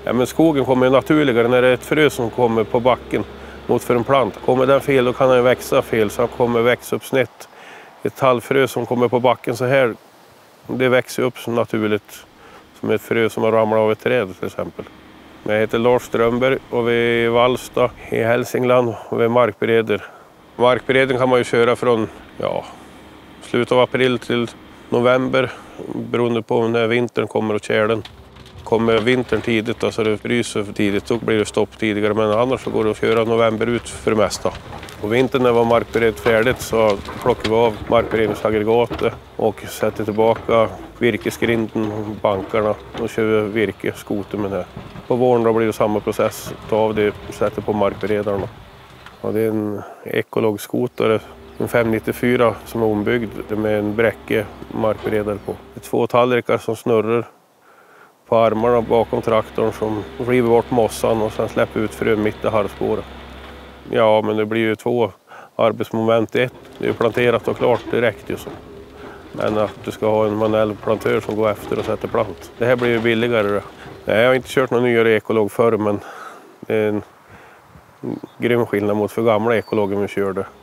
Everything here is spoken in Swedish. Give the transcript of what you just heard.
Ja, men skogen kommer naturligare när det är ett frö som kommer på backen mot för en plant. Kommer den fel då kan den växa fel så han kommer växa upp snett. Ett halvfrö som kommer på backen så här, det växer upp som naturligt som ett frö som har ramlat av ett träd till exempel. Jag heter Lars Strömberg och vi är i Vallsta i Hälsingland och vi är markbereder. Markbereden kan man ju köra från slutet av april till november beroende på när vintern kommer och tjälen. Kommer vintern tidigt då, så det fryser för tidigt så blir det stopp tidigare, men annars så går det att köra november ut för det mesta. Och vintern när var markbered färdigt så plockar vi av markberedningsaggregatet och sätter tillbaka virkesgrinden och bankarna och kör virke, skoter med det. På våren då blir det samma process, ta av det och sätter på markberedarna. Och det är en ekologskotare, en 594 som är ombyggd med en bräcke markberedare på. Det är 2 tallrikar som snurrar på armarna bakom traktorn som river bort mossan och sen släpper ut frön mitt i halvspåret. Ja, men det blir ju 2 arbetsmoment. Ett, det är ju planterat och klart direkt ju så. Men att du ska ha en manuell plantör som går efter och sätter plant. Det här blir ju billigare. Nej, jag har inte kört någon nyare ekolog förr, men det är en grym skillnad mot för gamla ekologer vi körde.